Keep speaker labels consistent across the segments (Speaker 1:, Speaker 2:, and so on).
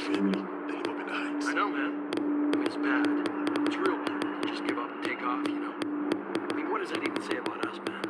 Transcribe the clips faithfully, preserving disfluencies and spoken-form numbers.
Speaker 1: family, they live up in the heights.
Speaker 2: I know, man. I mean, it's bad. It's real bad. You just give up and take off, you know? I mean, what does that even say about us, man?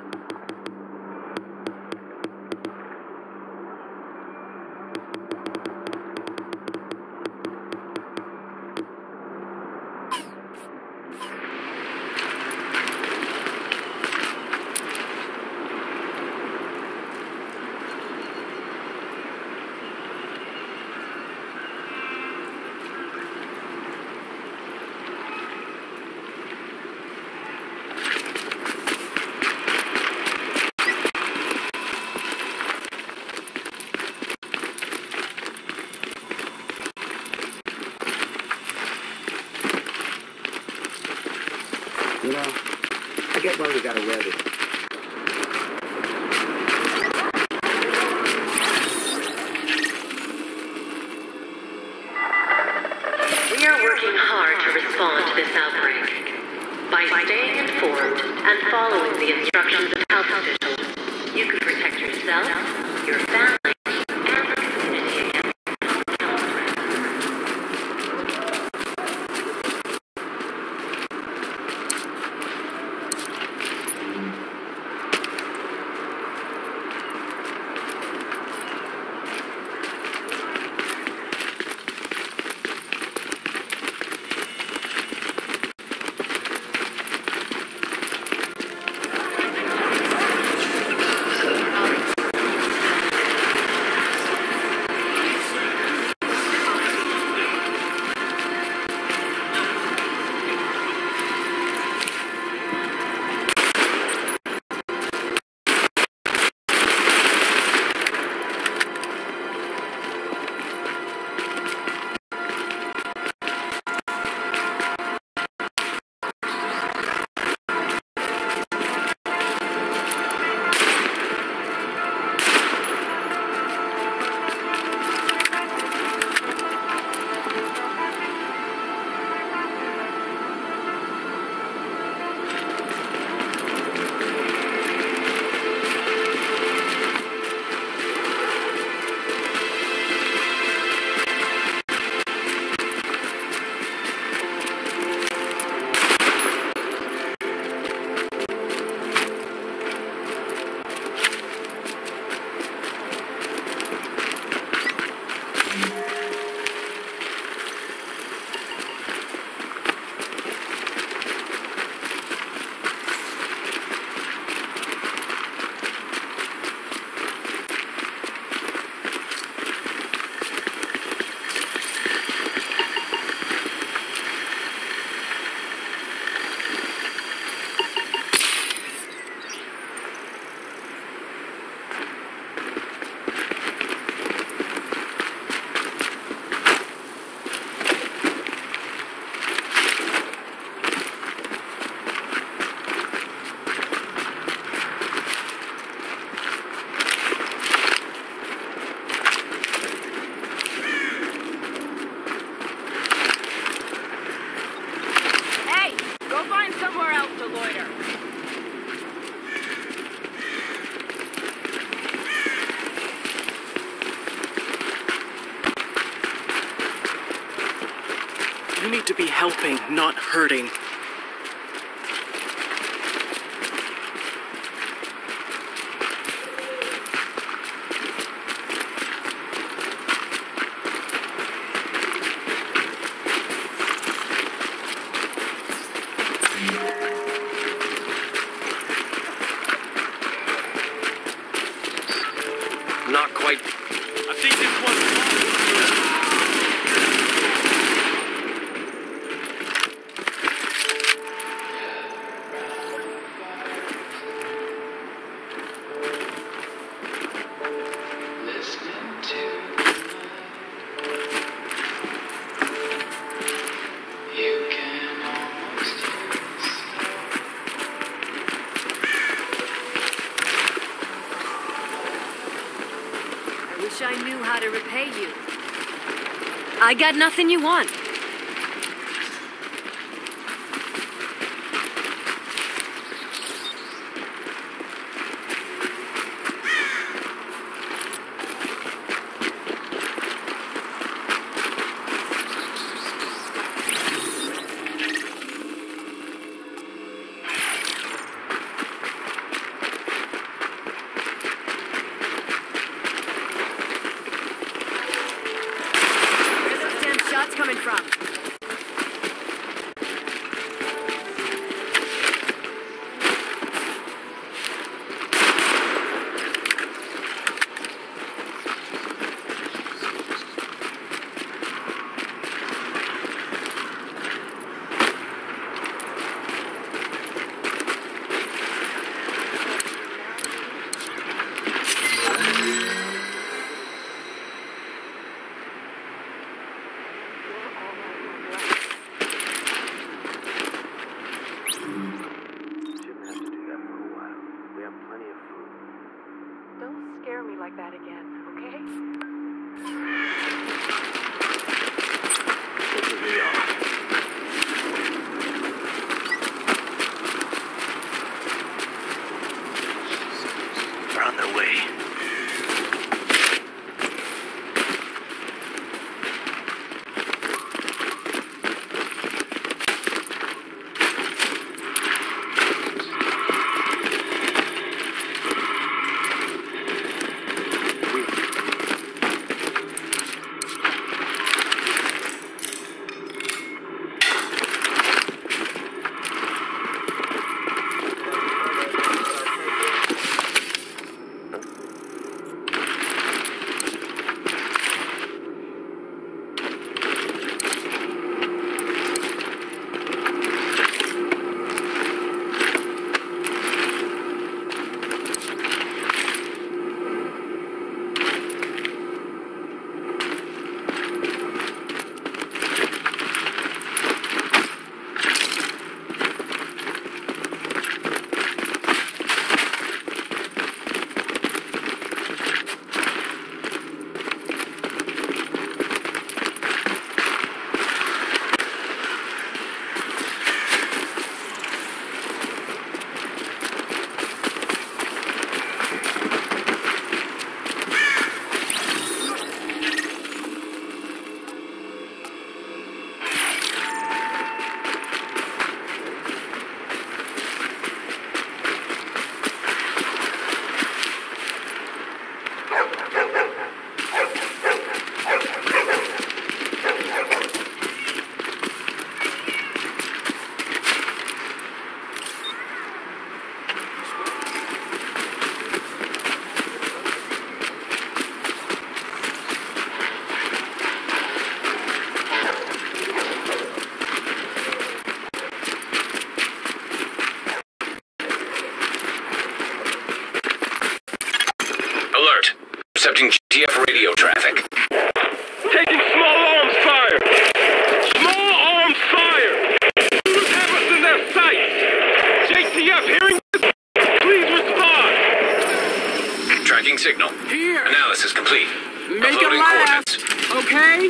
Speaker 3: You know, I get why we gotta wear this.
Speaker 4: We are working hard to respond to this outbreak. By staying informed and following the instructions of health officials, you can protect yourself, your family, and the community against health threats.
Speaker 2: You need to be helping, not hurting. Not quite. I think this one's...
Speaker 5: I knew how to repay you. I got nothing you want.
Speaker 1: scare me like that again, okay?
Speaker 2: Here we are. They're on their way.
Speaker 6: Intercepting G T F radio traffic.
Speaker 7: Taking small arms fire! Small arms fire! Shooters have us in their sights! J T F hearing this? Please respond!
Speaker 6: Tracking signal.
Speaker 8: Here!
Speaker 6: Analysis complete.
Speaker 8: Make it
Speaker 6: Uploading
Speaker 8: last,
Speaker 6: coordinates.
Speaker 8: okay?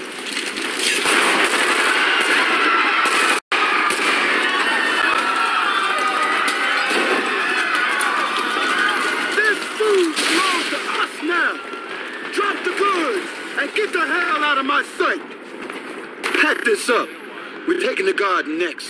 Speaker 9: This food belongs to us now! Drop the goods and get the hell out of my sight! Pack this up. We're taking the garden next.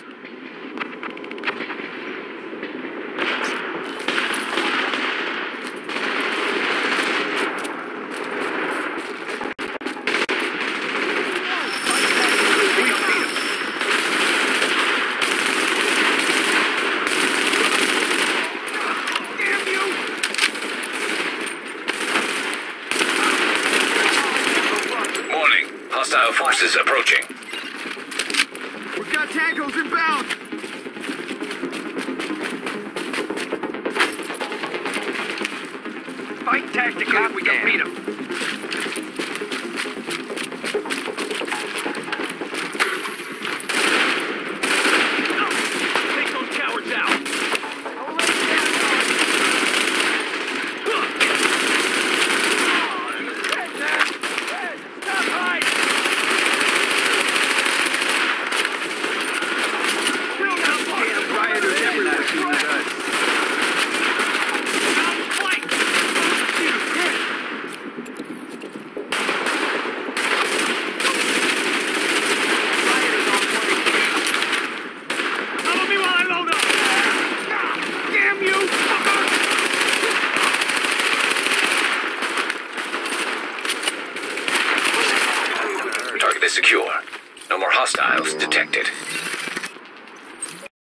Speaker 6: Hostile forces approaching.
Speaker 9: We've got tangos inbound!
Speaker 2: Fight tactically, we can beat them.
Speaker 7: Take those cowards out!
Speaker 6: Target is secure. No more hostiles detected.